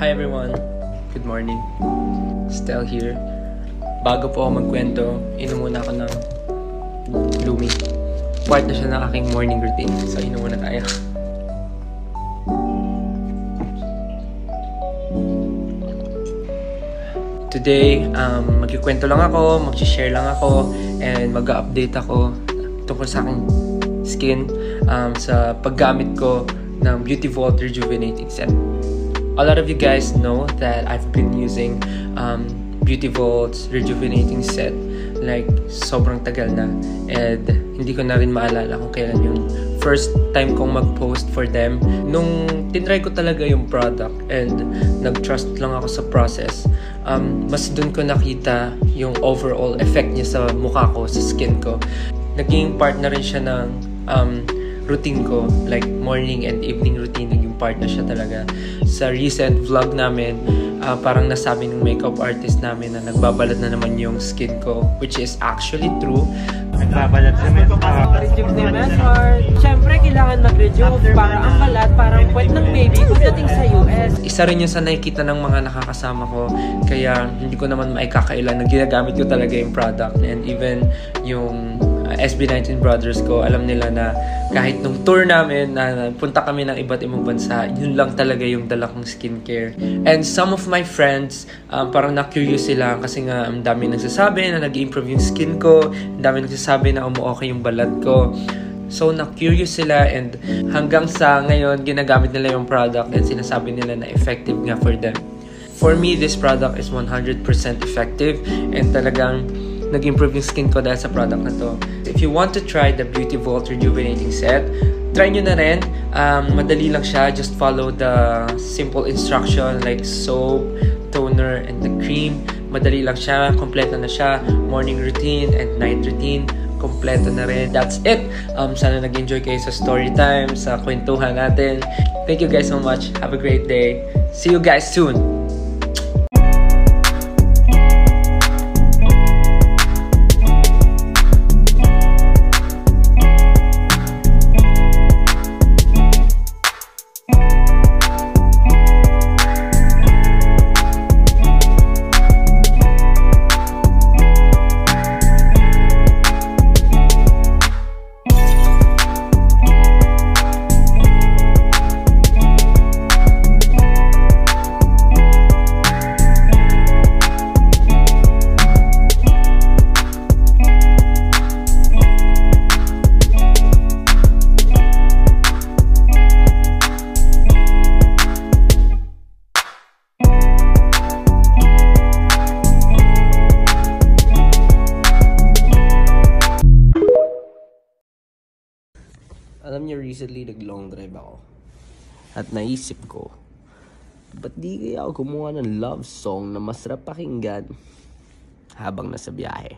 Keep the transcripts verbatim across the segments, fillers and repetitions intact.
Hi everyone, good morning. Stel here. Bago po ako magkwento, inom muna ako ng Lumi. Part na siya ng aking morning routine. So inom muna tayo. Today, um, magkikwento lang ako, mag-share lang ako, and mag-update ako tungkol sa aking skin um, sa paggamit ko ng Beauty Vault Rejuvenating Set. A lot of you guys know that I've been using um, Beauty Vault's Rejuvenating Set like sobrang tagal na, and hindi ko na rin maalala kung kailan yung first time kong mag-post for them. Nung tinry ko talaga yung product and nag-trust lang ako sa process, um, mas dun ko nakita yung overall effect niya sa mukha ko, sa skin ko. Naging part na rin siya ng um, routine ko, like morning and evening routine, naging part na siya talaga. Sa recent vlog namin, uh, parang nasabi ng makeup artist namin na nagbabalat na naman yung skin ko, which is actually true. Nagbabalat naman. Rejuve na yung method. Siyempre, kailangan mag-rejuve para ang balat parang puwet ng baby pagdating sa U S. Isa rin yun sa nakikita ng mga nakakasama ko, kaya hindi ko naman maikakailan na ginagamit ko talaga yung product. And even yung uh, S B nineteen Brothers ko, alam nila na kahit nung tour namin, na punta kami ng iba't ibang bansa, yun lang talaga yung dala kong skincare. And some of my friends, um, parang na-curious sila kasi nga ang dami nagsasabi na nag-improve yung skin ko, ang dami nagsasabi na umu-okay yung balat ko. So, na-curious sila, and hanggang sa ngayon, ginagamit nila yung product and sinasabi nila na effective nga for them. For me, this product is one hundred percent effective, and talagang nag-improve yung skin ko dahil sa product na to. If you want to try the Beauty Vault Rejuvenating Set, try nyo na rin. Um, madali lang siya. Just follow the simple instruction like soap, toner, and the cream. Madali lang siya. Kompleto na siya. Morning routine and night routine. Kompleto na rin. That's it. Um, sana nag-enjoy kayo sa story time, sa kwentuhan natin. Thank you guys so much. Have a great day. See you guys soon. Alam niyo, recently nag-long drive ako. At naisip ko, ba't di kaya ako gumawa ng love song na masarap pakinggan habang nasa biyahe?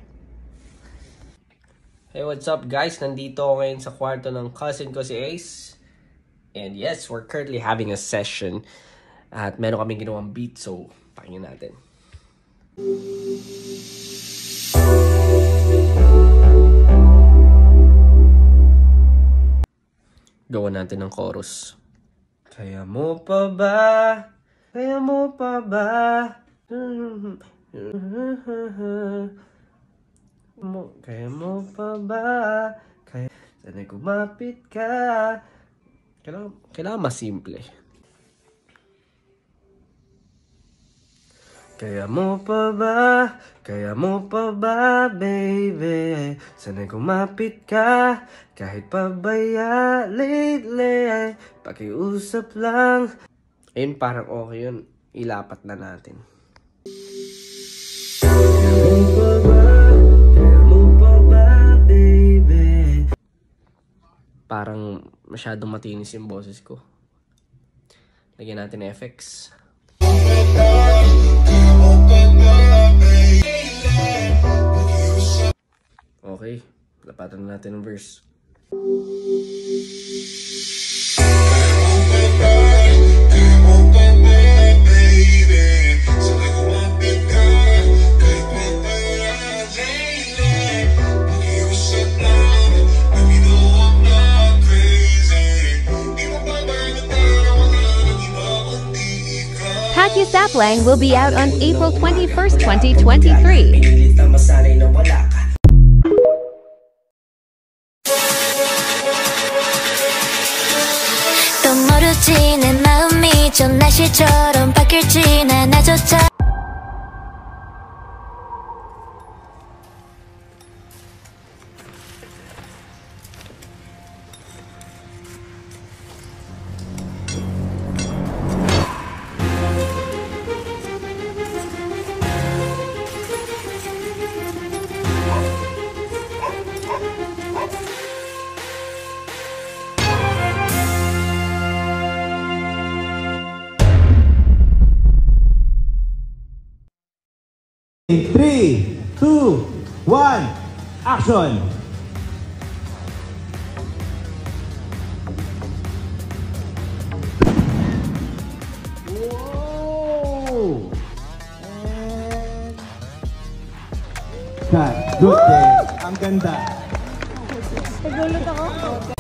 Hey, what's up guys? Nandito ako ngayon sa kwarto ng cousin ko si Ace. And yes, we're currently having a session. At meron kaming ginawang beat, so pakinggan natin. Gawa natin ng chorus. Kaya mo pa ba? Kaya mo pa ba? Kaya mo pa ba? Kaya sana'y kumapit ka. Kailangan, kailangan mas simple. Kaya mo pa ba? Kaya mo pa ba, baby? Sana'y kumapit ka. Kahit pabaya lately, pakiusap lang. Ayun, parang okay yun. Ilapat na natin. Kaya mo pa ba? Kaya mo pa ba, baby? Parang masyadong matinis yung boses ko. Lagyan natin ng effects. Okay, lapatan na natin ang verse. Traplang will be out on April twenty-first, twenty twenty-three. Pinilit na masanay na wala ka. 또 모르지 내 마음이 저 날씨처럼 바뀔지 난 나조차 three, two, one, action! Whoa! And... Cut. Good day. Ang ganda. Nagulat ako.